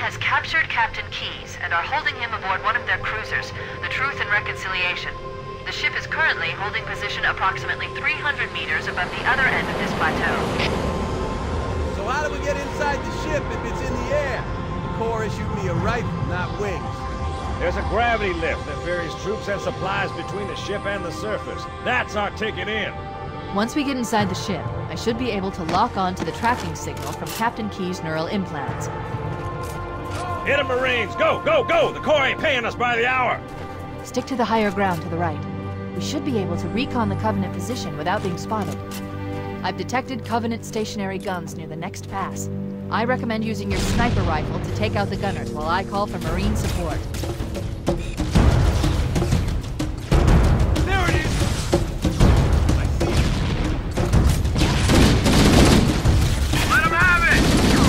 has captured Captain Keyes and are holding him aboard one of their cruisers, the Truth and Reconciliation. The ship is currently holding position approximately 300 meters above the other end of this plateau. So how do we get inside the ship if it's in the air? The Corps issued me a rifle, not wings. There's a gravity lift that ferries troops and supplies between the ship and the surface. That's our ticket in. Once we get inside the ship, I should be able to lock on to the tracking signal from Captain Keyes' neural implants. Hit 'em, Marines! Go, go, go! The Corps ain't paying us by the hour! Stick to the higher ground to the right. We should be able to recon the Covenant position without being spotted. I've detected Covenant stationary guns near the next pass. I recommend using your sniper rifle to take out the gunners while I call for Marine support. There it is! I see it. Let him have it!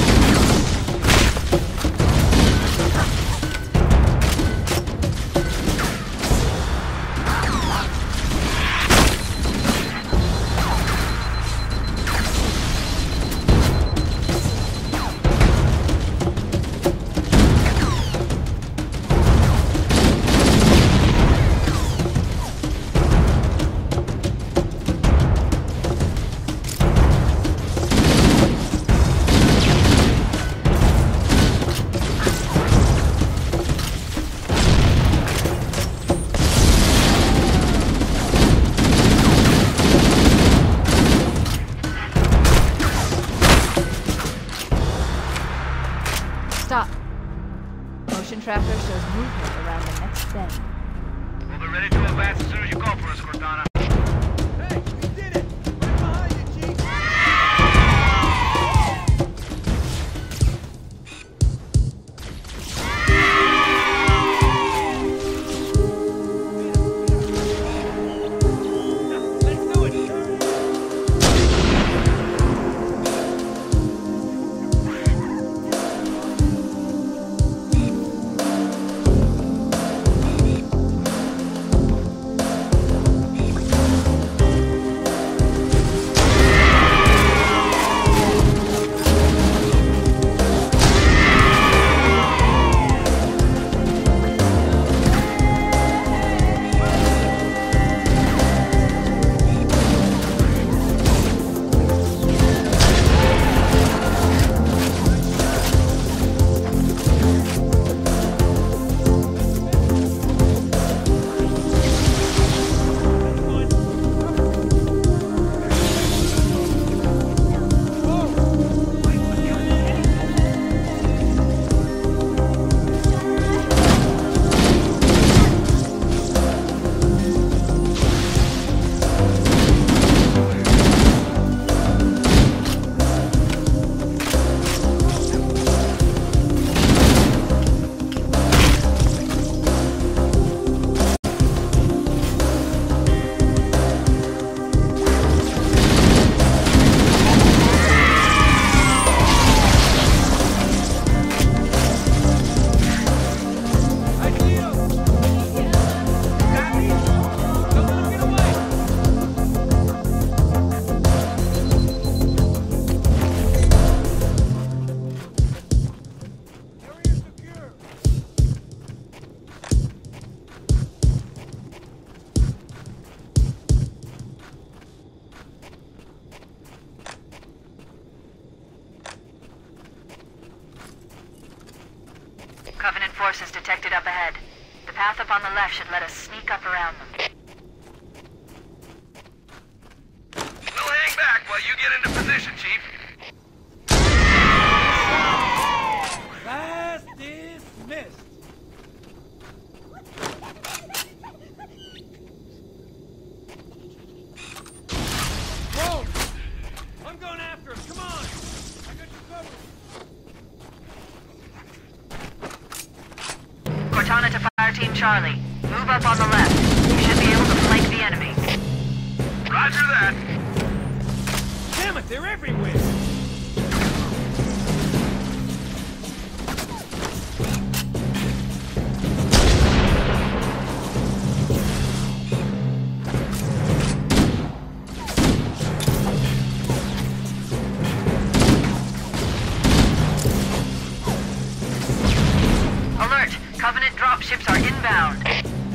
Stop. Motion tracker shows movement around the next bend. We'll be ready to advance as soon as you call for us, Cortana. Hey, we did it! Right behind you, Chief! Let's do it! Covenant forces detected up ahead. The path up on the left should let us sneak up around them. We'll hang back while you get into position, Chief. Class dismissed! Whoa! I'm going after him, come on! I got you covered! Cortana to Fire Team Charlie. Move up on the left. You should be able to flank the enemy. Roger that. Damn it, they're everywhere! ships are inbound.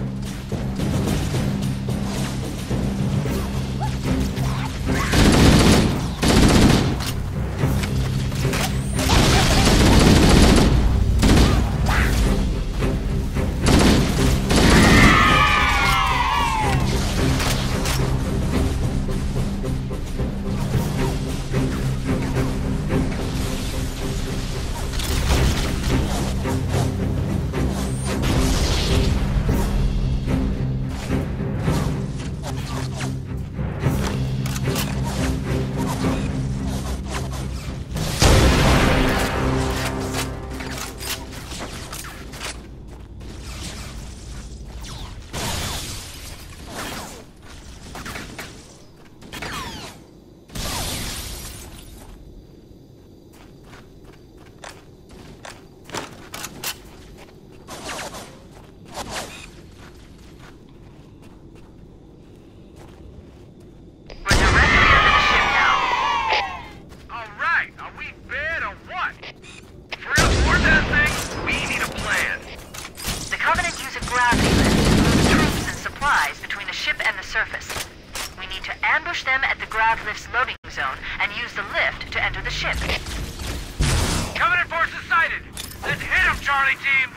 Lift's loading zone and use the lift to enter the ship. Covenant forces sighted! Let's hit them, Charlie team!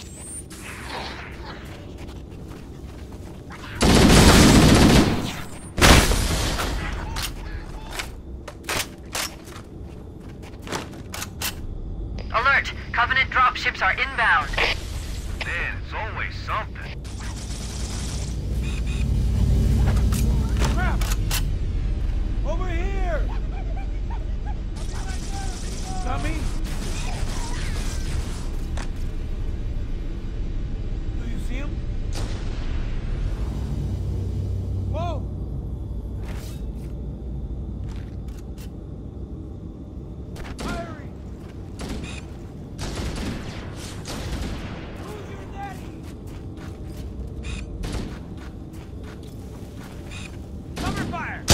Alert! Covenant dropships are inbound. Man, it's always something. Over here! Tommy? Do you see him? Whoa! Firing! Who's your daddy? Cover fire!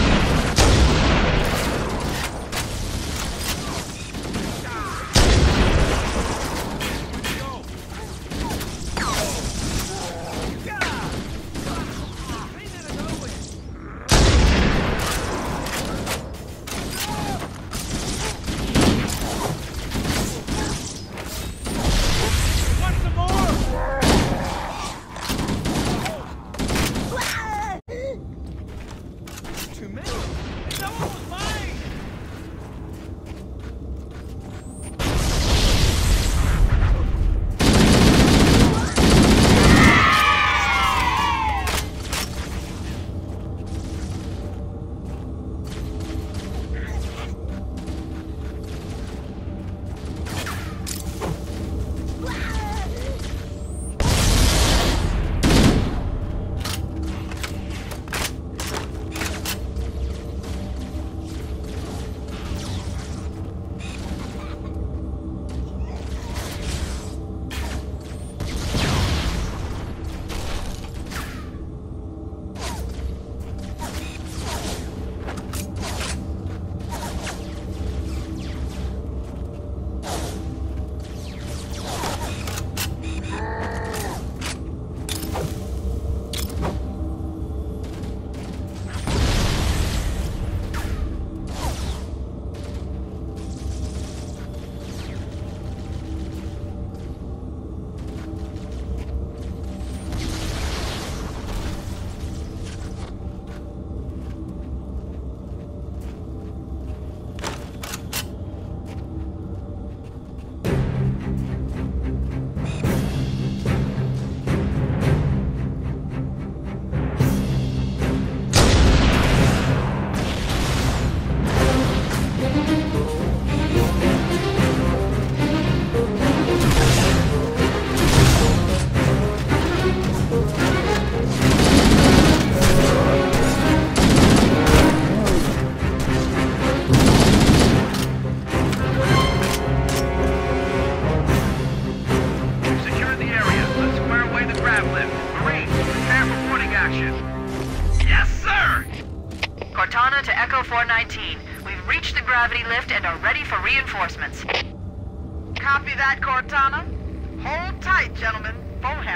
Cortana to Echo 419. We've reached the gravity lift and are ready for reinforcements. Copy that, Cortana. Hold tight, gentlemen. Phone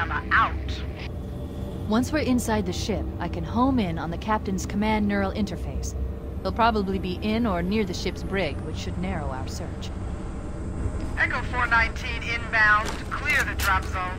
Once we're inside the ship, I can home in on the captain's command neural interface. He'll probably be in or near the ship's brig, which should narrow our search. Echo 419 inbound. Clear the drop zone.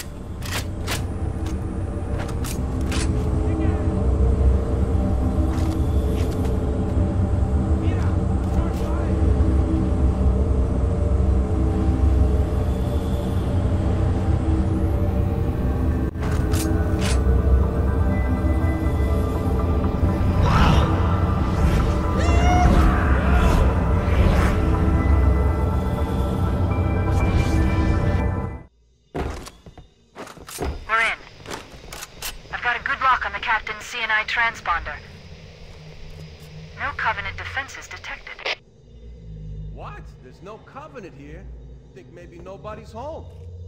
Transponder. No Covenant defenses detected. What? There's no Covenant here. Think maybe nobody's home.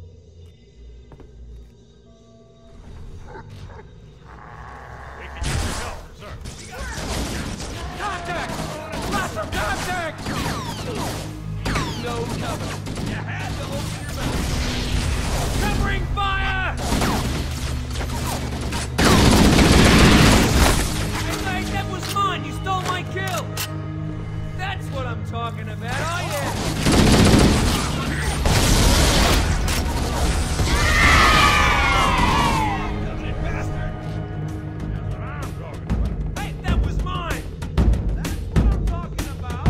We can use your help, sir. Contact! Lots of contact! No Covenant. You had to open your mouth. Covering fire! That was mine! You stole my kill! That's what I'm talking about, oh yeah! Covenant bastard! That's what I'm talking about. Hey, that was mine! That's what I'm talking about.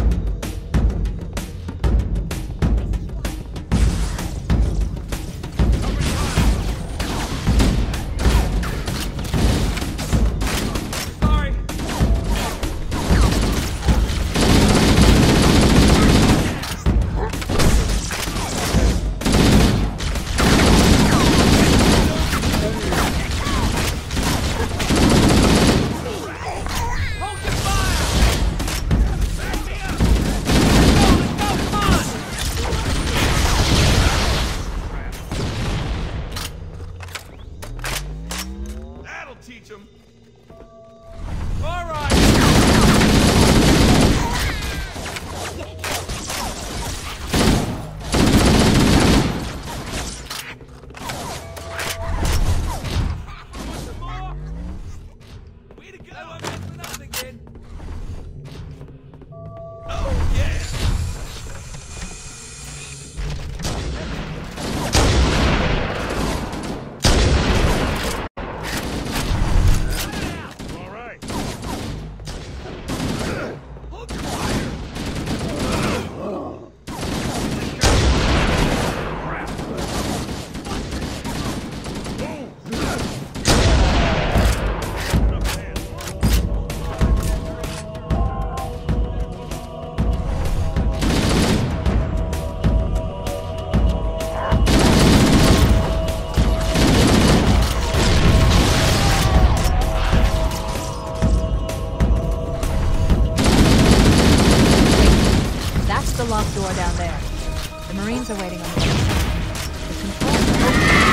Teach him. All right! Way to go! I'm messing up again. Oh, yeah! All right. Hold your fire! That's the locked door down there. The Marines are waiting on the other side. The controls are open.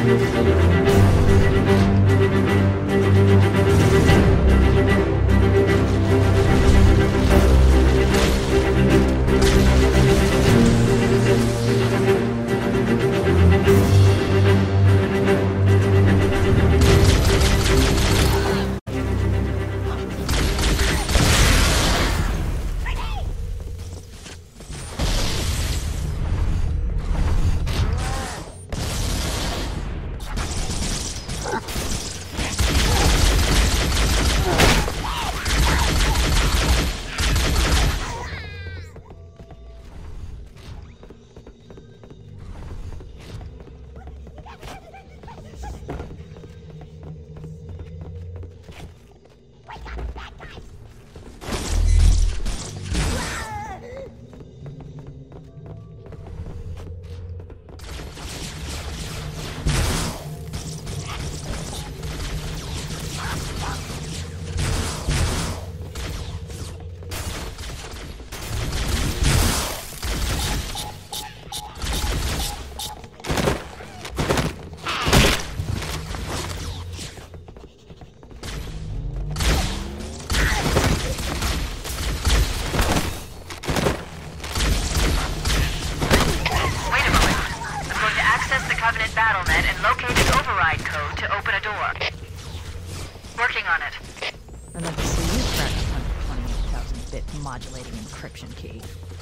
Modulating encryption key.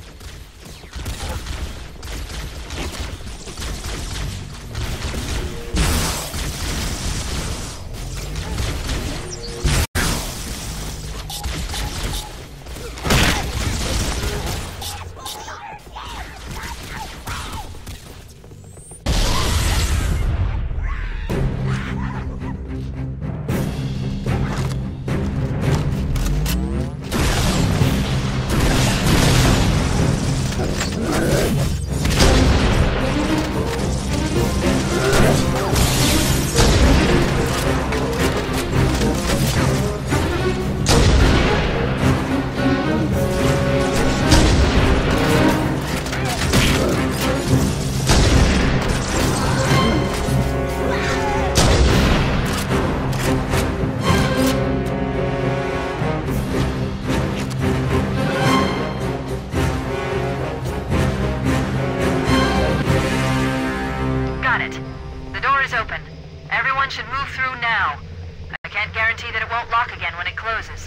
should move through now. I can't guarantee that it won't lock again when it closes.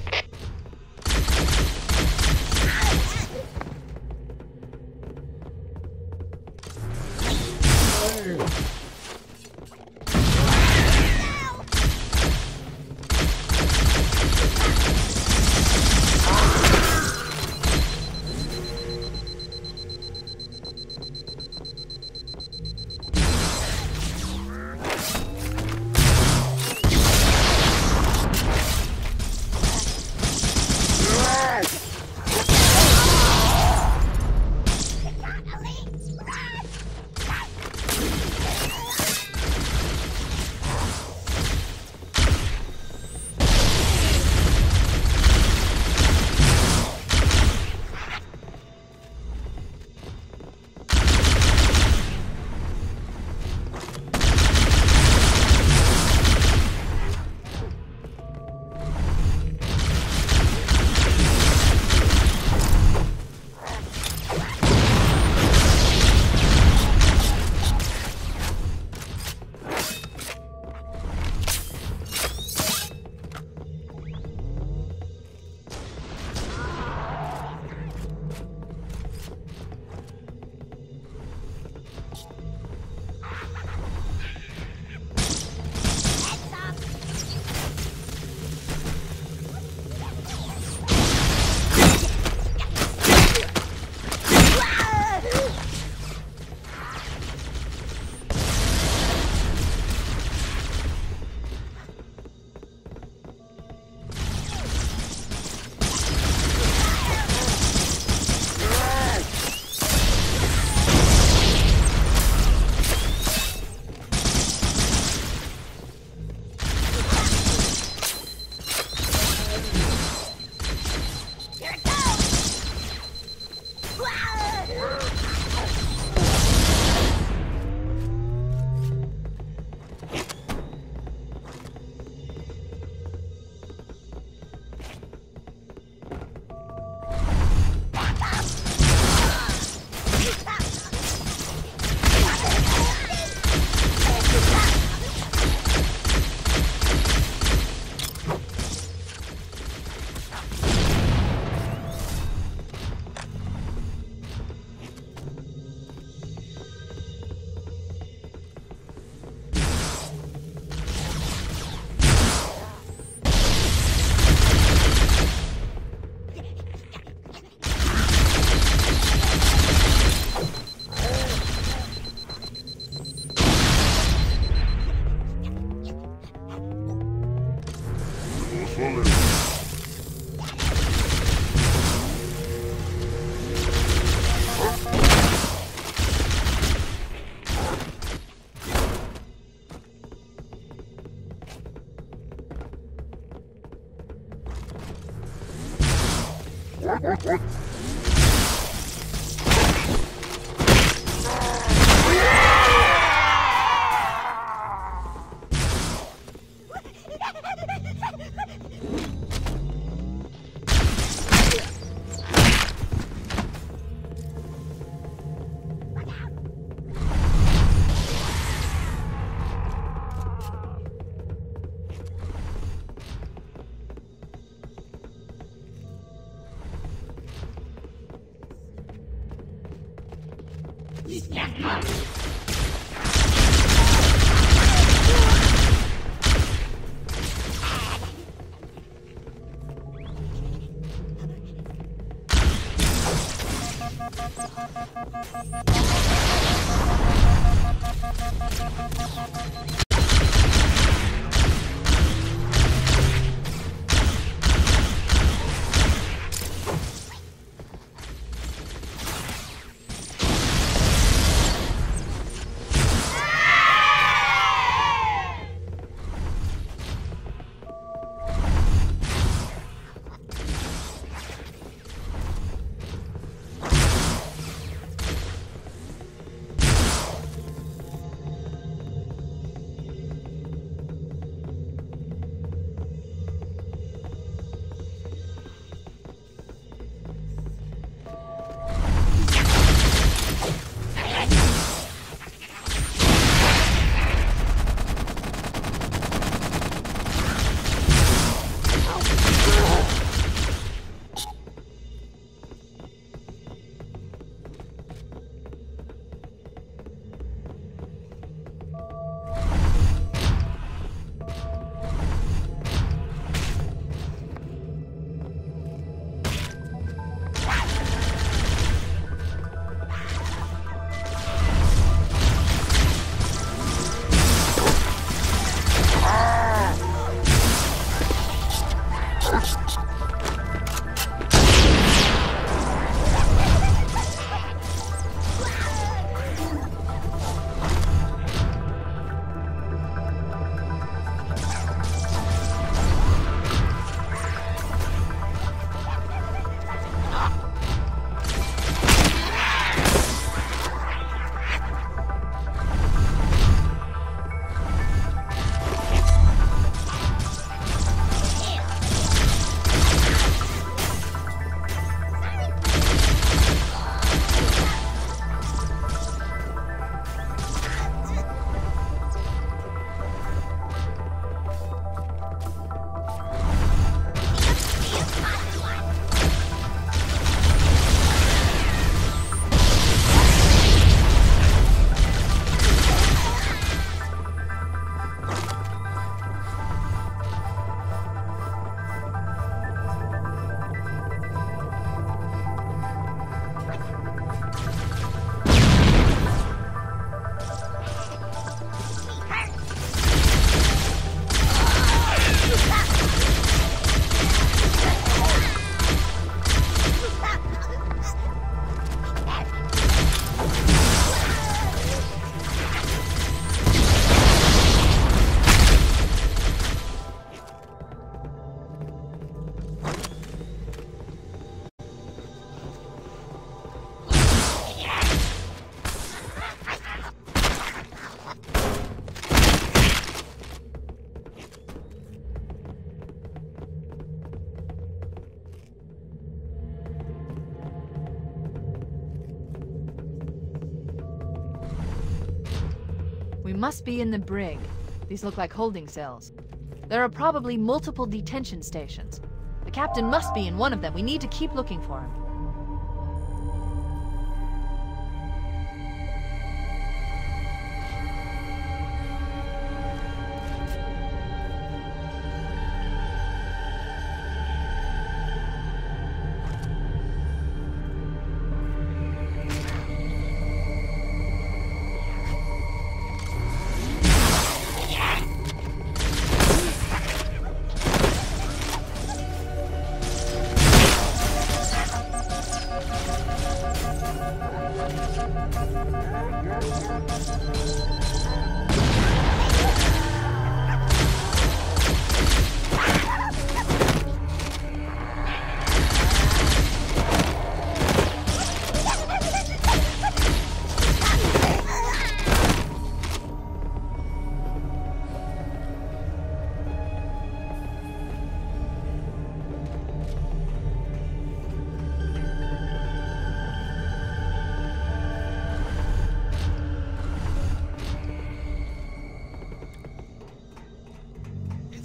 We must be in the brig. These look like holding cells. There are probably multiple detention stations. The captain must be in one of them. We need to keep looking for him.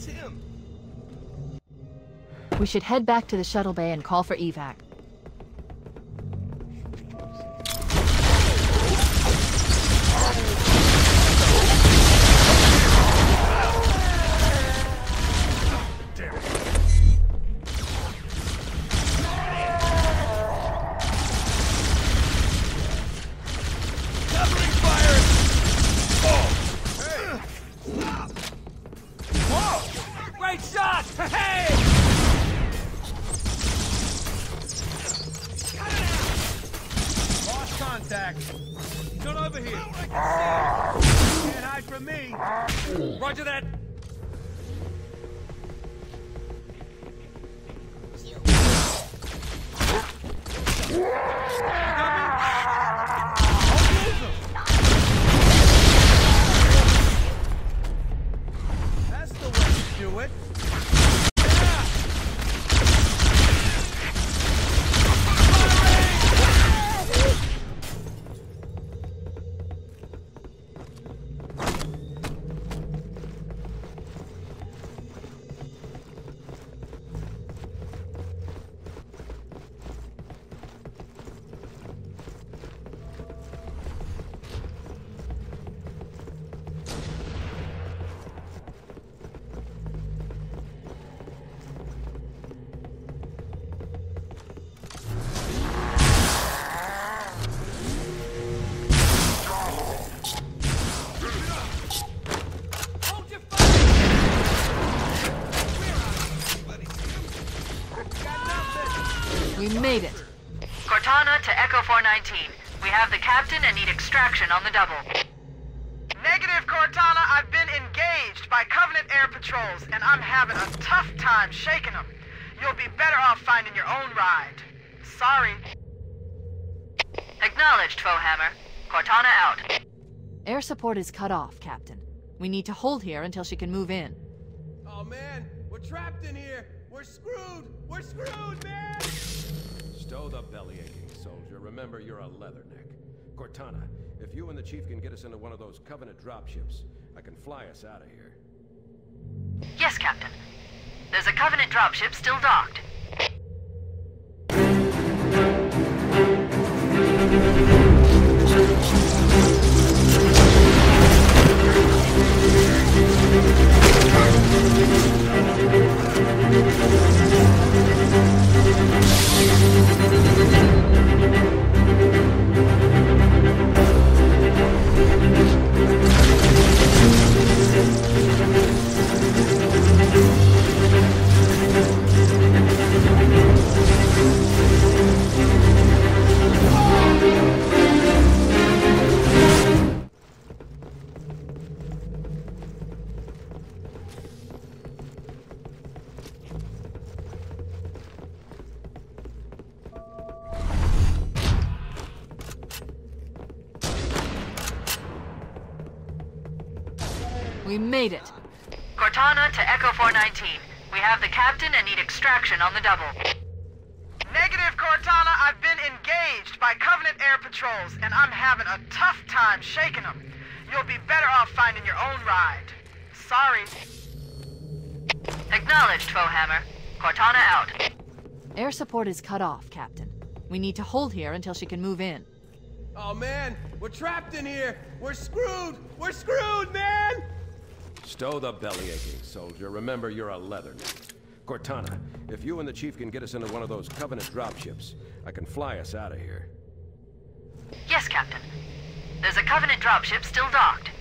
It's him. We should head back to the shuttle bay and call for evac. Great shot! Hey! Lost contact. He's not over here. Can't hide from me. Roger that. That's the way to do it. Hold your fire! We made it. Cortana to Echo 419. We have the captain and need extraction on the double. Negative, Cortana. I've been engaged by Covenant air patrols, and I'm having a tough time shaking them. You'll be better off finding your own ride. Sorry. Acknowledged, Foehammer. Cortana out. Air support is cut off, Captain. We need to hold here until she can move in. Oh man, we're trapped in here. We're screwed. We're screwed, man. Stow the belly-aching, soldier. Remember, you're a leatherneck. Cortana, if you and the Chief can get us into one of those Covenant dropships, I can fly us out of here. Yes, Captain. There's a Covenant dropship still docked. We made it. Cortana to Echo 419. We have the captain and need extraction on the double. Negative, Cortana. I've been engaged by Covenant air patrols, and I'm having a tough time shaking them. You'll be better off finding your own ride. Sorry. Acknowledged, Foehammer. Cortana out. Air support is cut off, Captain. We need to hold here until she can move in. Oh man, we're trapped in here. We're screwed. We're screwed, man. Stow the belly-aching, soldier. Remember, you're a leatherneck. Cortana, if you and the Chief can get us into one of those Covenant dropships, I can fly us out of here. Yes, Captain. There's a Covenant dropship still docked.